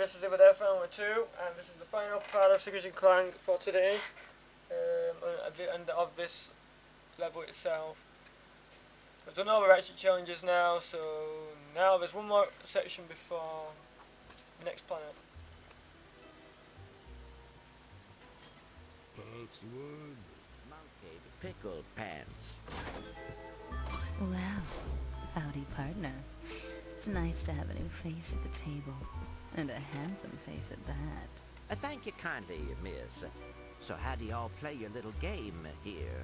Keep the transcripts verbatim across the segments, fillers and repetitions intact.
this is over there for number two, and this is the final part of Secret Agent Clank for today, um, and of this level itself. We've done all the ratchet challenges now, so now there's one more section before the next planet. Password. Monkey pickled pants. Well, howdy partner. It's nice to have a new face at the table. And a handsome face at that. Uh, thank you kindly, miss. So how do y'all play your little game here?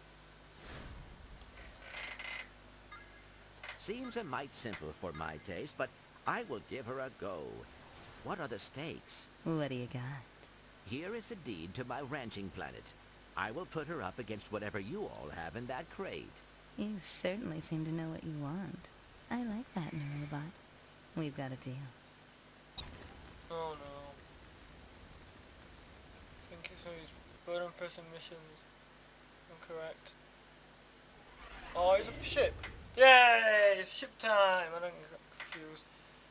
Seems a mite simple for my taste, but I will give her a go. What are the stakes? What do you got? Here is the deed to my ranching planet. I will put her up against whatever you all have in that crate. You certainly seem to know what you want. I like that in a robot. We've got a deal. Oh no. I think it's one of these button person missions. I'm correct. Oh, it's a ship! Yay! It's ship time! I don't get confused.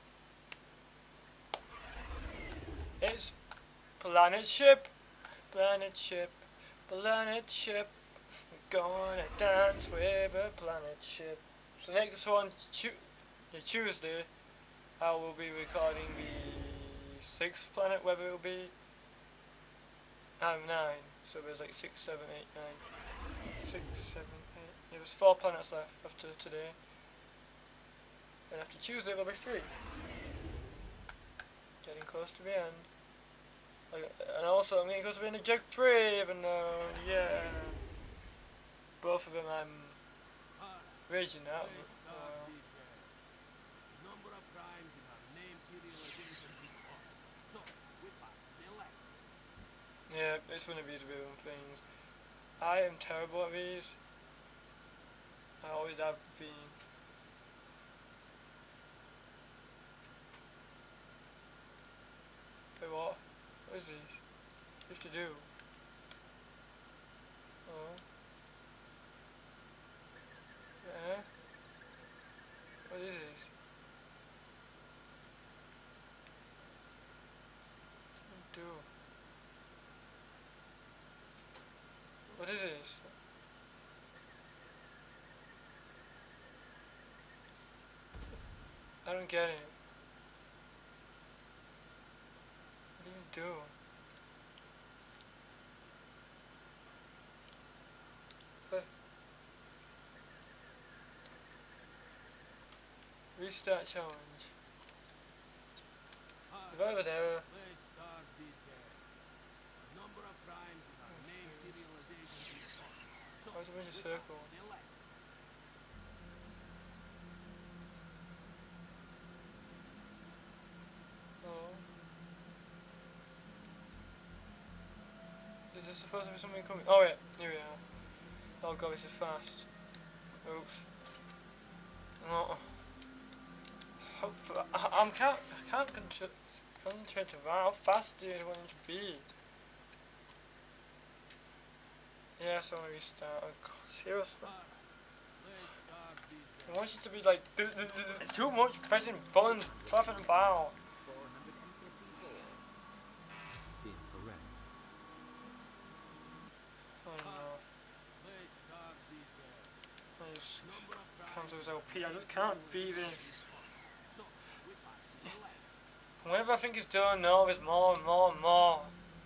It's planet ship! Planet ship! Planet ship! We're gonna dance with a planet ship. So next one, tu yeah, Tuesday, I will be recording the sixth planet, whether it will be I'm nine, so there's like six, seven, eight, nine, six, seven, eight. Yeah, there's four planets left after today, and after Tuesday there'll be three. Getting close to the end. Like, and also I'm getting close to being a jug free, even though, yeah, both of them I'm raging out. Yeah, it's one of these weird things. I am terrible at these. I always have been. Wait, what? What is this? What do you have to do? Oh. Yeah. What is this? What do you do? What is this? I don't get it. What do you do? What? Restart challenge. Survival error. Why is it in a circle? Oh. Is there supposed to be something coming? Oh yeah, here we are. Oh god, this is fast. Oops. No. I, I can't, I can't concentrate on how fast do you want it to be? Yeah, so I restart. Oh god, seriously? I want you to be like, it's too much pressing buttons, fluffing and bow. Oh no. I just cancel this L P, I just can't be this. Whenever I think it's done, no, there's more and more and more.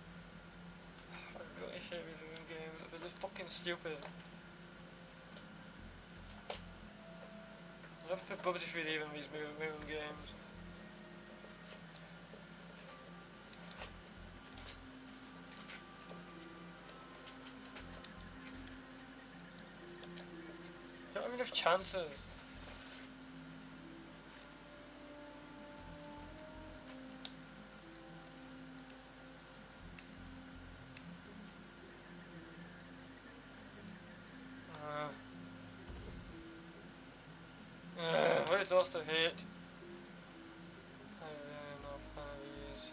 I really hate these video games, they're just fucking stupid. I love to put Bubsy through even these moving games. You don't have enough chances. What is also hate? I really am not a fan of these.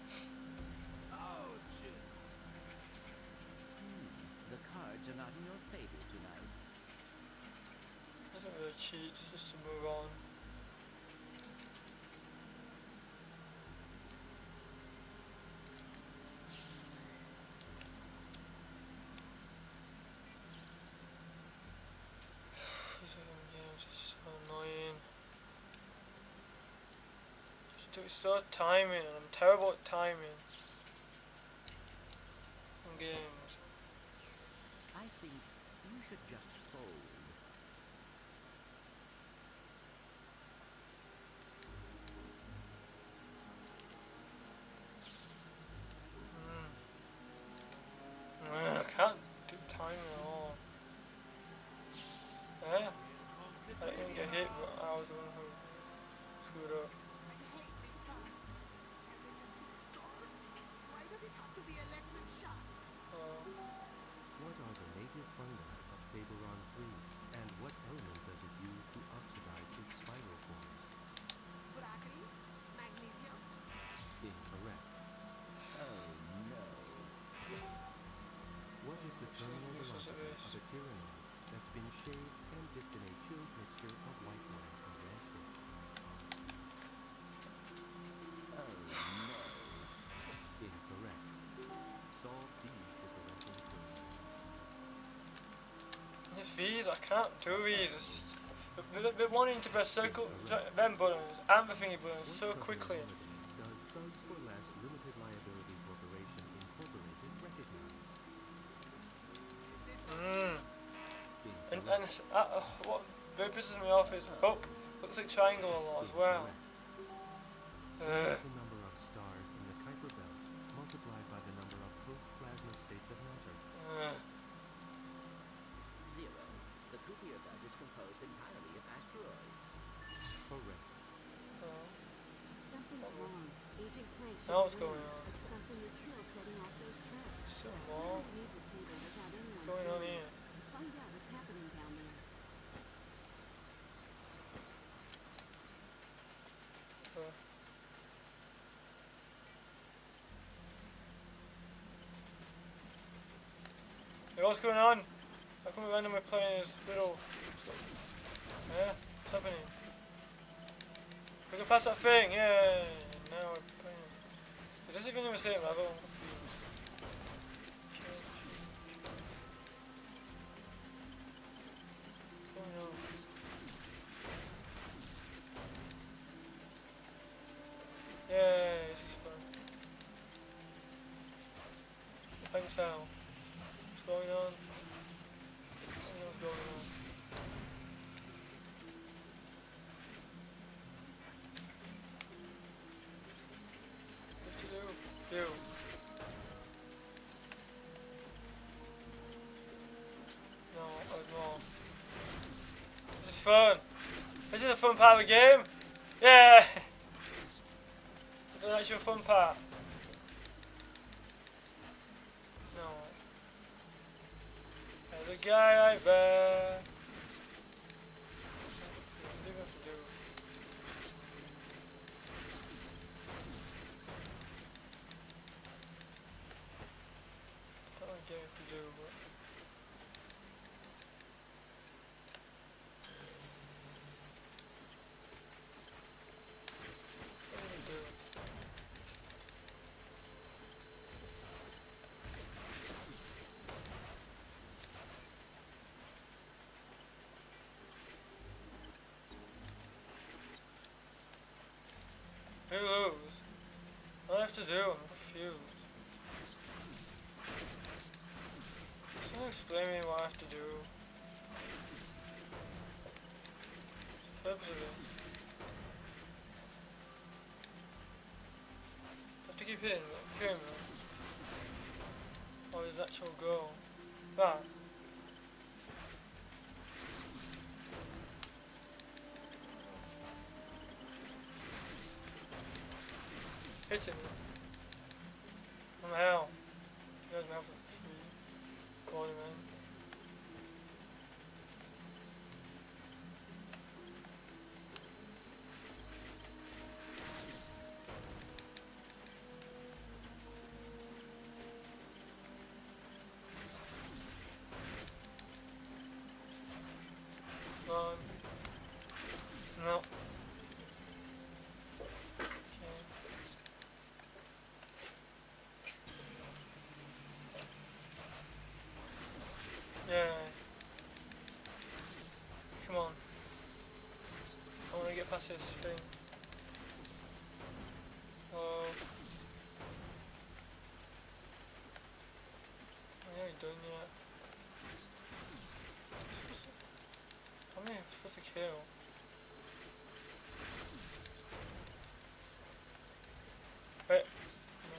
Hmm, the cards are not in your cheat just to move on. These games are so annoying. Just do it so timing, and I'm terrible at timing in games. I think you should just fold. Mm. I can't do timing at all. Yeah? I didn't even get hit, but I was the one who screwed up. Oh. What are the native fungi of Taboron three, and what element does it use to oxidize its spiral forms? Magnesium? Incorrect. Oh, no. What is the terminal This is velocity this. of a tyrannoid that's been shaved and dipped in a chilled mixture of white wine and ranch dip? Oh, no. Incorrect. Solve these differential equations. It's these, I can't do these. It's just they're, they're wanting to press circle, them buttons and the thingy buttons so What quickly. company does Thugs for Less Limited Liability Corporation Incorporated recognize? Mm. And Incorrect. and it's, uh, uh, what really pisses me off is oh, looks like triangle a lot as well. What Ugh. is the number of stars in the Kuiper belt multiplied by the number of post-plasma states of matter? Ugh. Zero. The Kuiper belt is composed entirely of asteroids. Correct. Oh. Something's wrong. Agent Clank should Now what's know, going on? but something is still setting off those traps. Some I more. don't leave the table without anyone What's going on seeing. here? Find out what's happening down there. Uh. Hey, what's going on? How come we randomly playing this little... Yeah, what's happening? We can pass that thing, yeah! Now we're playing. It doesn't even have the same level. I'm confused. What's going on? Yay, this is fun. I can tell. What's going on? I don't know what's going on. What to do? Do. No, oh no. This is fun. This is a fun part of the game. Yeah! That's your fun part. No. There's a guy right there. What do you have to do? I don't get what to do, but... What do I do? Who lose? What do I have to do? I'm confused. Someone explain me what I have to do. The purpose of it. I have to keep hitting the camera. Or is that actual goal? That. Hitting me. I'm hell. You guys have it free. Go on, man. Come on. Yeah. Come on. I want to get past this thing. Oh. I ain't done yet. How many am I supposed to kill? Wait. No.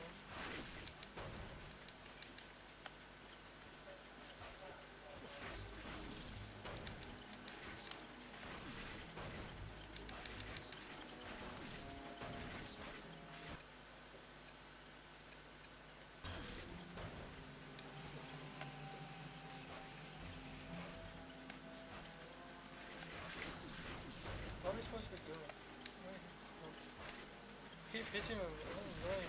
What am I supposed to be doing? Wait, no. Keep hitting him. Oh, no.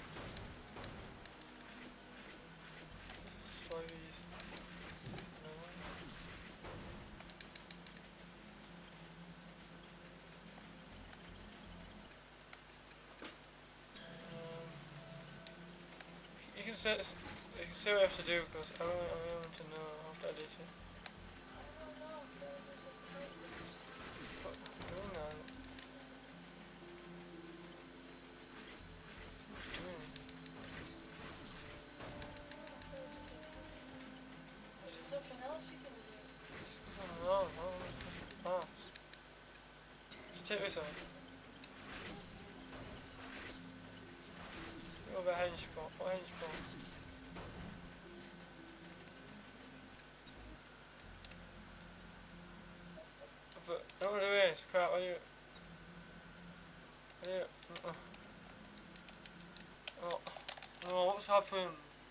Destroy these. No. Um, you can say, you can say what I have to do because I want, I want to know after I did it. But I'm doing that. Doing it. Is there something else you can do? I don't know. I don't know if I can pass. Just take this out. Go over hinge spot. What hinge spot? But don't want to do this. Crap. What do you? What do you? Uh-uh. Oh. Oh, what's happened?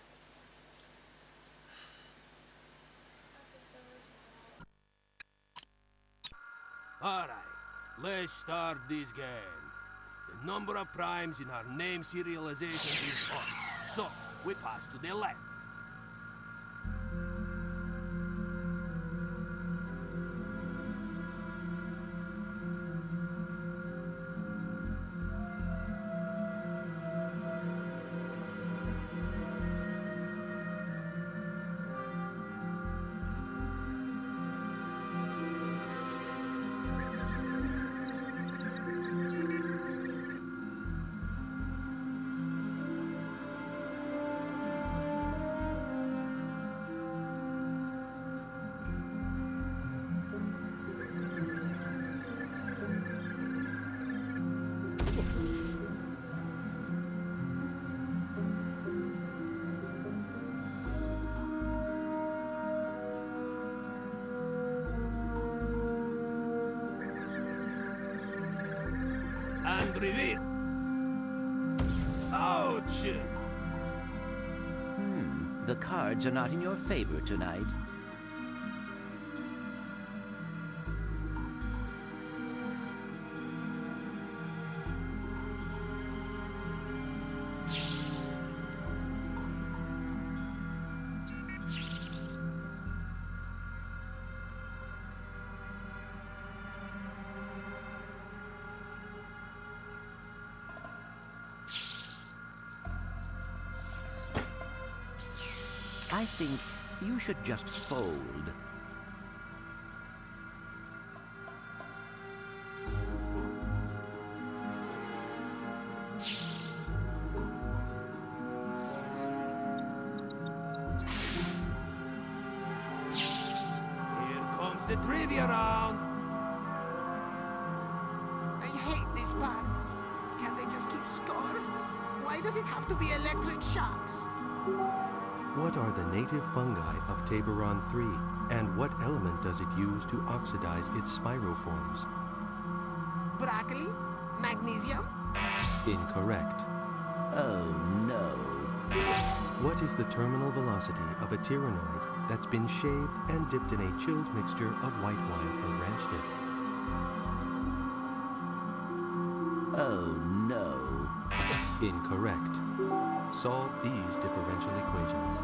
Alright, let's start this game. The number of primes in our name serialization is on, so we pass to the left. And reveal. Ouch! Hmm, the cards are not in your favor tonight. I think you should just fold. Here comes the trivia round. I hate this part. Can they just keep score? Why does it have to be electric shocks? What are the native fungi of Taboron three, and what element does it use to oxidize its spiroforms? Broccoli? Magnesium? Incorrect. Oh no. What is the terminal velocity of a tyrannoid that's been shaved and dipped in a chilled mixture of white wine and ranch dip? Oh no. Incorrect. Solve these differential equations.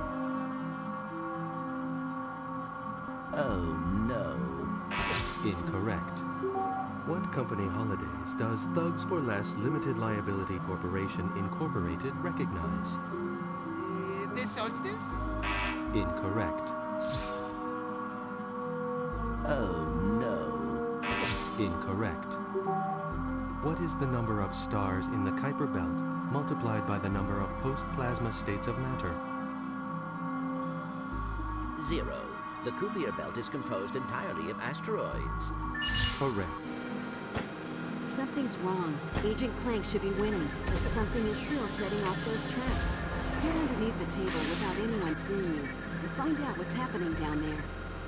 Oh no. Incorrect. What company holidays does Thugs for Less Limited Liability Corporation Incorporated recognize? Uh, the solstice? Incorrect. Oh, no. Incorrect. What is the number of stars in the Kuiper Belt multiplied by the number of post-plasma states of matter? Zero. The Kuiper Belt is composed entirely of asteroids. Correct. Something's wrong. Agent Clank should be winning, but something is still setting off those traps. Get underneath the table without anyone seeing you, and find out what's happening down there.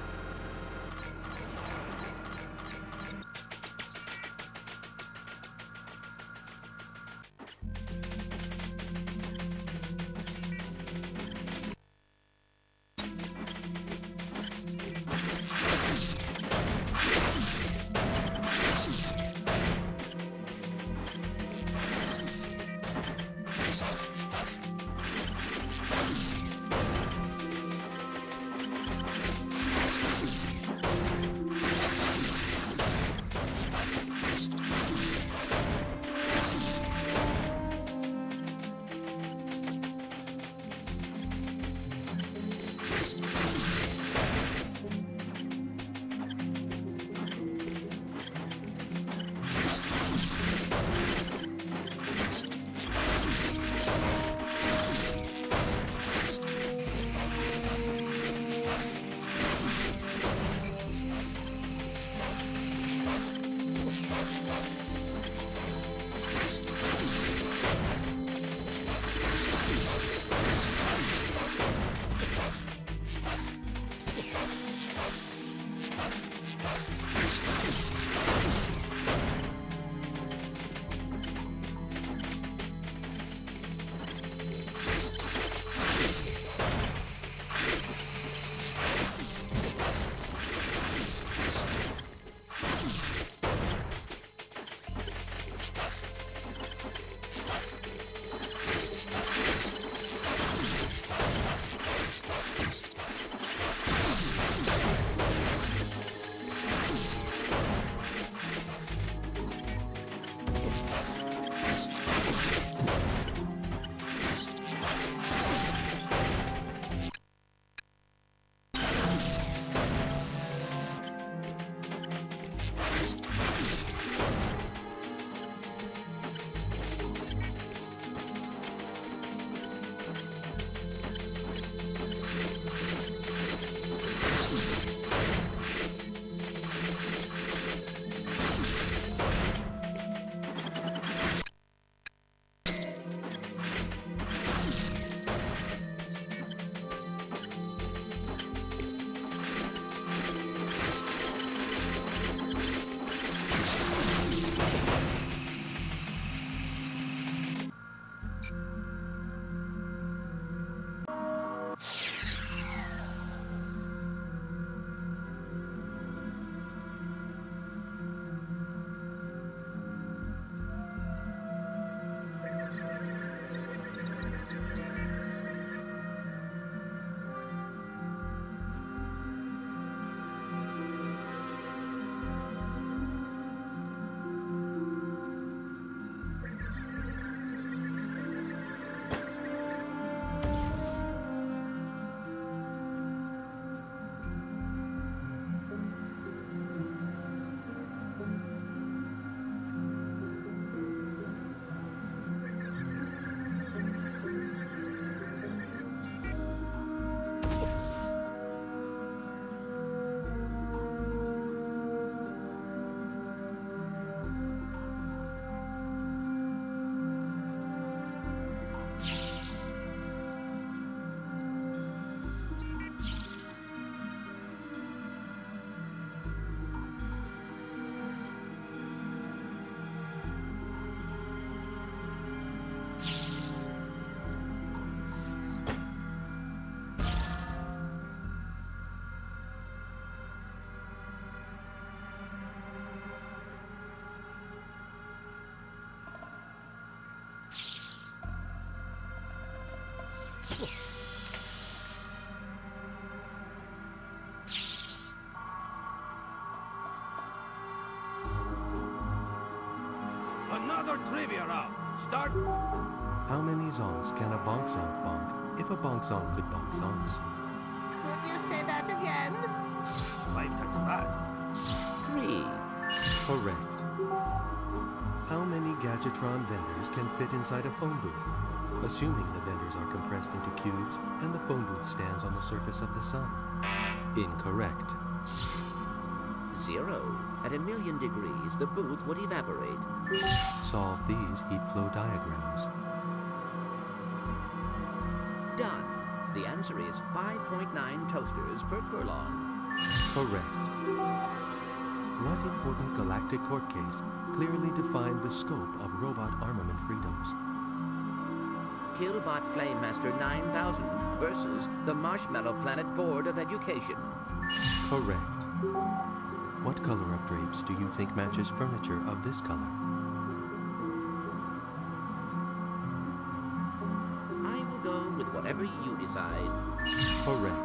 Another trivia round. Start. How many zonks can a bonk zonk bonk if a bonk zonk could bonk zonks? Could you say that again? Five times fast. Correct. How many Gadgetron vendors can fit inside a phone booth, assuming the vendors are compressed into cubes and the phone booth stands on the surface of the sun? Incorrect. Zero. At a million degrees, the booth would evaporate. Solve these heat flow diagrams. Done. The answer is five point nine toasters per furlong. Correct. What important galactic court case clearly defined the scope of robot armament freedoms? Killbot Flamemaster nine thousand versus the Marshmallow Planet Board of Education. Correct. What color of drapes do you think matches furniture of this color? I will go with whatever you decide. Correct.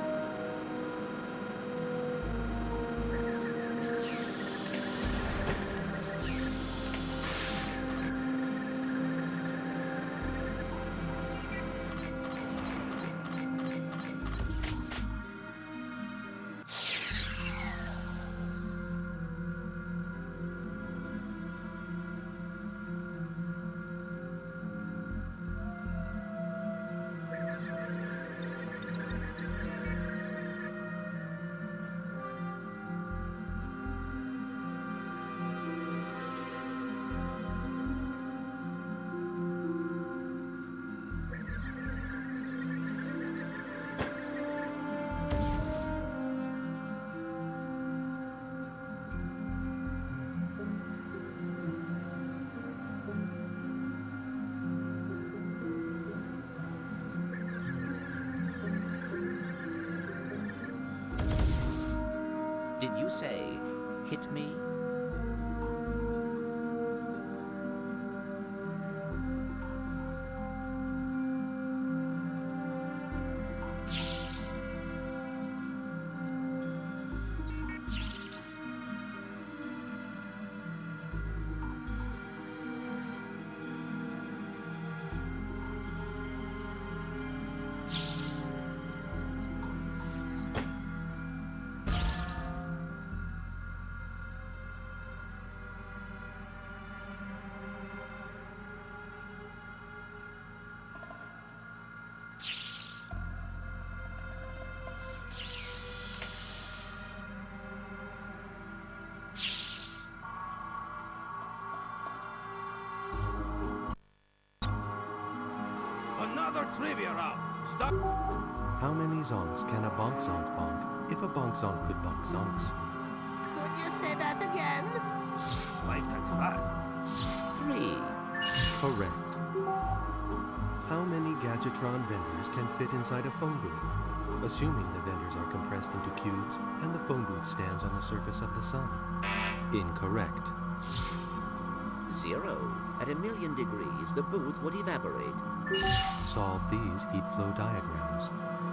Did you say, hit me? Another trivia round. Stop. How many zonks can a bonk zonk bonk if a bonk zonk could bonk zonks? Could you say that again? Five times fast. Three. Correct. How many Gadgetron vendors can fit inside a phone booth, assuming the vendors are compressed into cubes and the phone booth stands on the surface of the sun? Incorrect. Zero. At a million degrees, the booth would evaporate. Solve these heat flow diagrams.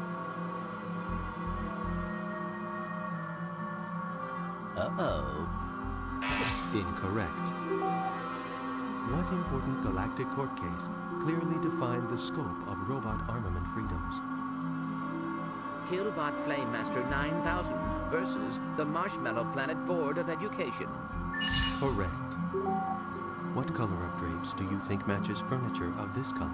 Uh-oh. Incorrect. What important galactic court case clearly defined the scope of robot armament freedoms? Killbot Flamemaster nine thousand versus the Marshmallow Planet Board of Education. Correct. What color of drapes do you think matches furniture of this color?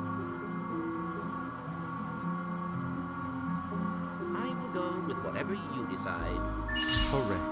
I will go with whatever you decide. Correct.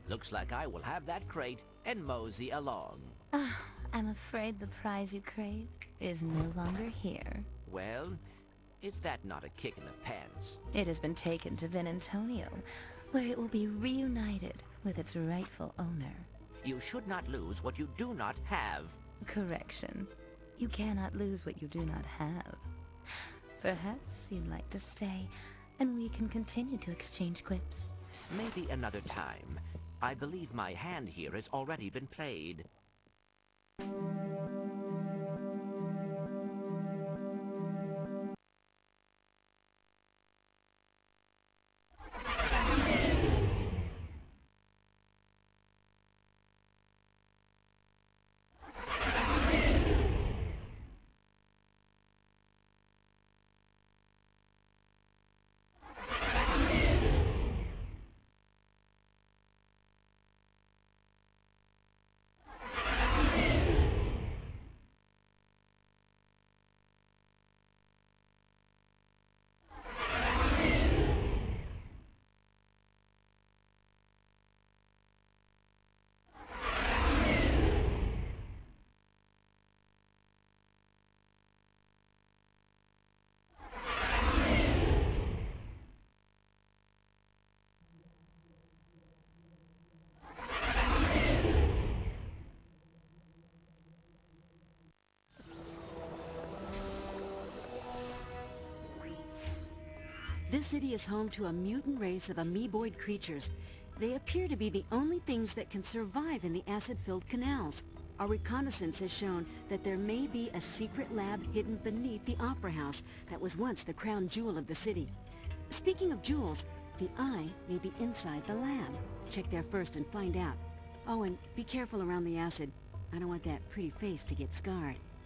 Looks like I will have that crate and mosey along. Ah, I'm afraid the prize you crave is no longer here. Well, is that not a kick in the pants? It has been taken to Vin Antonio, where it will be reunited with its rightful owner. You should not lose what you do not have. Correction. You cannot lose what you do not have. Perhaps you'd like to stay, and we can continue to exchange quips. Maybe another time. I believe my hand here has already been played. This city is home to a mutant race of amoeboid creatures. They appear to be the only things that can survive in the acid-filled canals. Our reconnaissance has shown that there may be a secret lab hidden beneath the Opera House that was once the crown jewel of the city. Speaking of jewels, the eye may be inside the lab. Check there first and find out. Oh, and be careful around the acid. I don't want that pretty face to get scarred.